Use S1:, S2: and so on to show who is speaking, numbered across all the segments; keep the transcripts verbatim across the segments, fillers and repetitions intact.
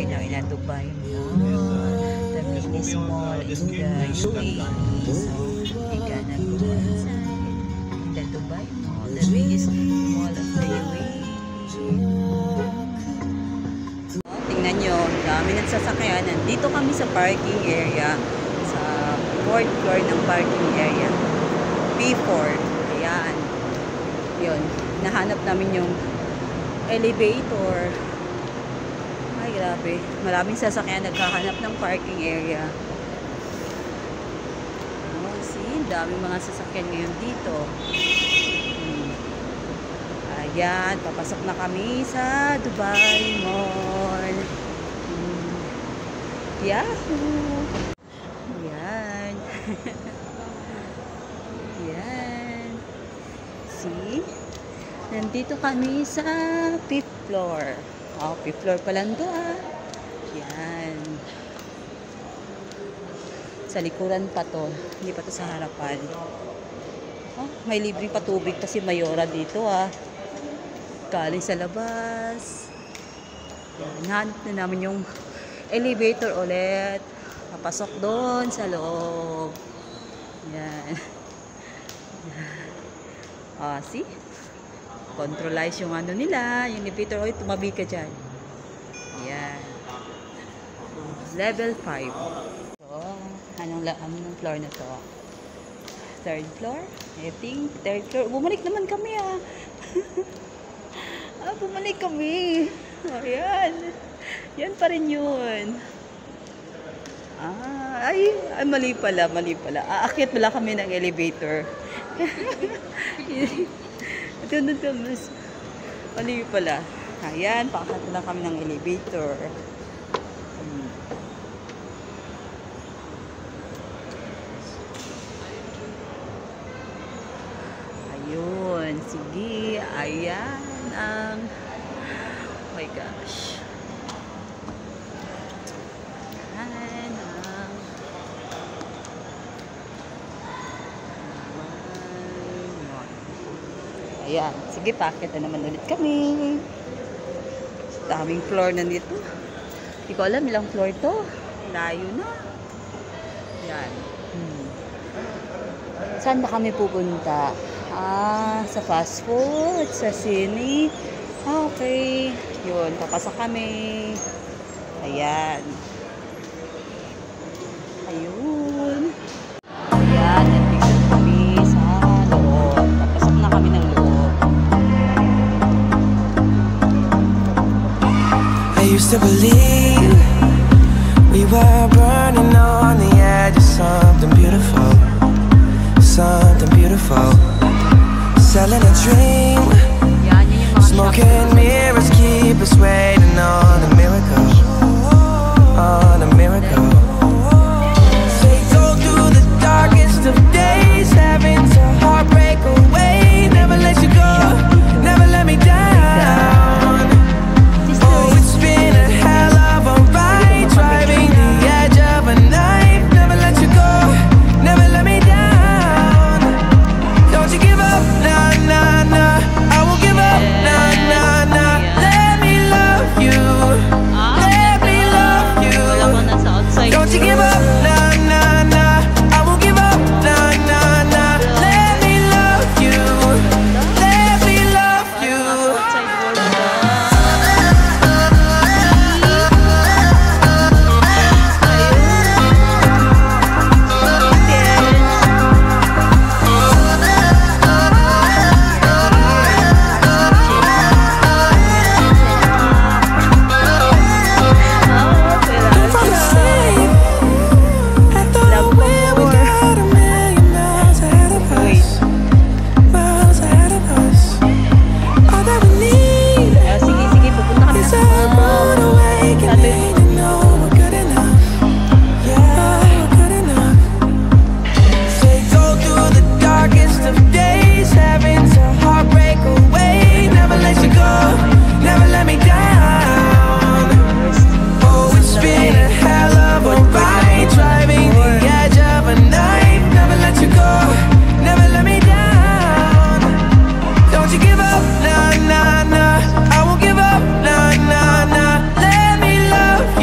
S1: right now in Dubai Mall, the biggest mall in the U A E. So we gonna go inside in the Dubai Mall, the biggest mall of the U A E. Oh, tingnan nyo, dami ng sasakyan. Nandito kami sa parking area, sa fourth floor ng parking area, P four. Ayan, yun, nahanap namin yung elevator. Ay, grabe. Maraming sasakyan nagkahanap ng parking area. Oh, see? Daming mga sasakyan ngayon dito. Hmm. Ayan, papasok na kami sa Dubai Mall. Hmm. Yahoo! Ayan. Ayan. See? Nandito kami sa fifth floor. Oh, fifth floor pa lang doon. Ah. Yan. Sa likuran pa to. Hindi pa to sa harapan. Oh, may libreng patubig kasi mayora dito ah. Galing sa labas. Yan. Hanap na namin yung elevator ulit. Papasok doon sa loob. Yan. Ah, see? Controlize yung ano nila, yung elevator. Oy, tumabi ka dyan. Ayan. Level five. So, anong, anong floor na to? Third floor? I think, third floor. Bumalik naman kami ah. ah, bumalik kami. Ayan. Yan pa rin yun. Ah, ay, ay, mali pala, mali pala. Aakyat pala kami ng elevator. Ito na ito, mas mali pala. Ayan, pakakata lang kami ng elevator. Hmm. Ayun, sige. Ayan ang, oh my gosh. Ayan ang, ayan. Sige, packet na naman ulit kami. Daming floor na dito. Hindi ko alam ilang floor to. Layo na. Ayan. Hmm. Saan ba kami pupunta? Ah, sa fast food, sa sine. Ah, okay. Yun, papasok kami. Ayan. Ayun. Ayan, nandito kami sa loob. Papasok na kami ng loob.
S2: I used to believe we were burning on the edge of something beautiful, something beautiful. Selling a dream, smoking mirrors keep us waiting on a miracle, on a miracle. They go through the darkest of days, having to heartbreak away. Never let you go, never let me down. Oh, it's been a hell of a ride, driving the edge of a knife. Never let you go, never let me down. Don't you give up, nah, nah, nah. I won't give up, nah, nah, nah. Let me love you, let me love you. Don't you give up, nah, nah, nah. I won't give up, nah, nah, nah. Let me love you, let me love you. Don't fall asleep at the wheel. We got a million miles ahead of us, miles ahead of us. All that we need
S1: Ah, sige, sige, pupunta kami
S2: is
S1: sa
S2: a rude awakening to know we're good enough. Yeah, we're good enough. They go through the darkest of days, having to heartbreak away. Never let you go, never let me down. Oh, it's been a hell of a ride, driving the edge of a knife. Never let you go, never let me down. Don't you give up, nah, nah, nah. I won't give up, nah, nah, nah. Let me love you.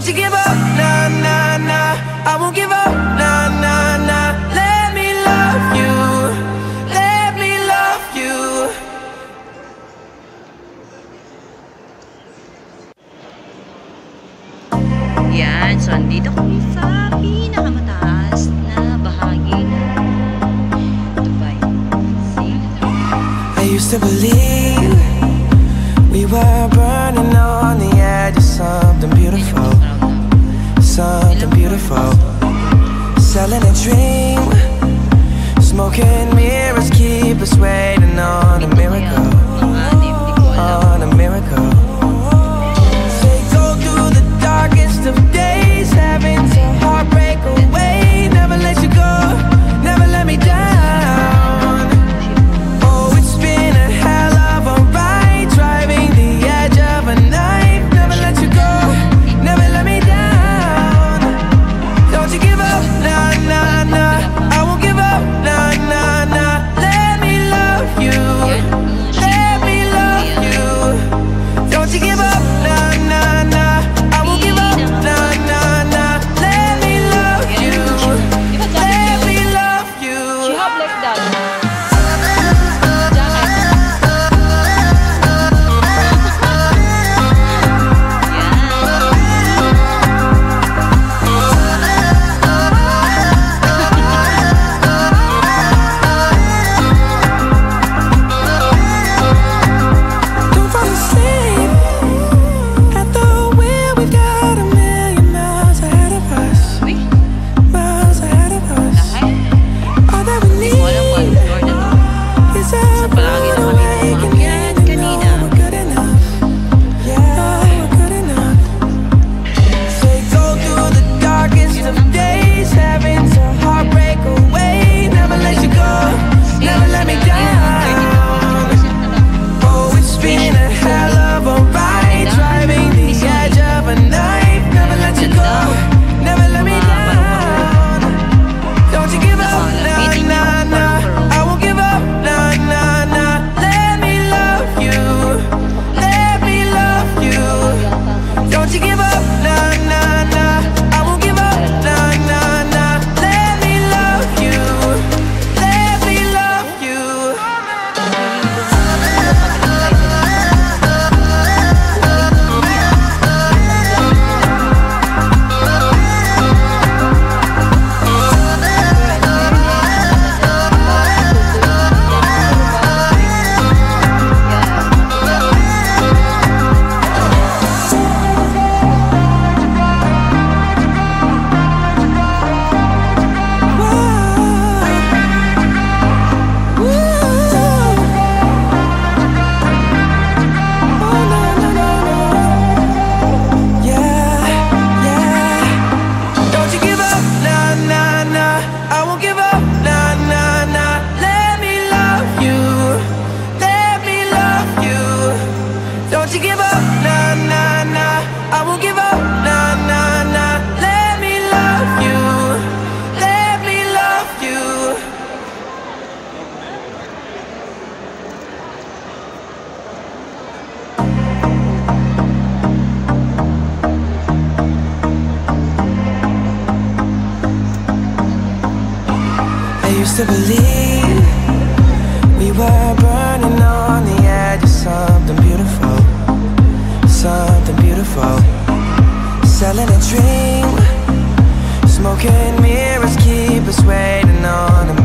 S2: you give up, nah, nah, nah. I won't give up, nah, nah, nah. Let me love you, let me love you.
S1: Yan, so andito kami sa pinakamataas na bahagi ng Dubai. See?
S2: I used to believe we were burning on the edge of something beautiful, something beautiful. Selling a dream, smoking mirrors keep us waiting on a miracle, on a miracle. They go through the darkest of days, having to heartbreak away. Never let you go, never let me down. Oh, it's been a hell of a ride, driving the edge of a knife. Never let you go, never let me down. Don't you give up, nah, nah, nah. I won't give up, nah, nah, nah. Let me love you, let me love you. Don't you give up, nah, nah, nah. I won't give up, nah, nah, nah. Let me love you, let me love you.
S1: She have like that.
S2: Don't fall asleep at the wheel. We've got a million miles ahead of us,
S1: Uy,
S2: miles ahead of us.
S1: lahat.
S2: All that we
S1: Hindi ko alam kung
S2: need
S1: ano floor na to.
S2: is a
S1: palagi na
S2: rude
S1: kami
S2: awakening.
S1: umakyat kanina.
S2: We're good enough, yeah, we're good enough. They go through the darkest of days, having to heartbreak away. Never let you go, never let me down. Oh, it's been a hell of a ride, driving the edge of a knife. Never let you go, never let me down. Don't you give up, nah, nah, nah. I won't give up, nah, nah, nah. Let me love you, let me love you. Don't you give up, nah, nah, nah. I won't give up, nah, nah, nah. Let me love you, let me love you. Don't you give up, nah, nah, nah. I won't give up, nah, nah, nah. Let me love you, let me love you. Don't you give up, nah, nah, nah. I won't give up, nah, nah, nah. Let me love you, let me love you. I used to believe we were burning on the edge of something beautiful, something beautiful. Selling a dream, smoking mirrors keep us waiting on a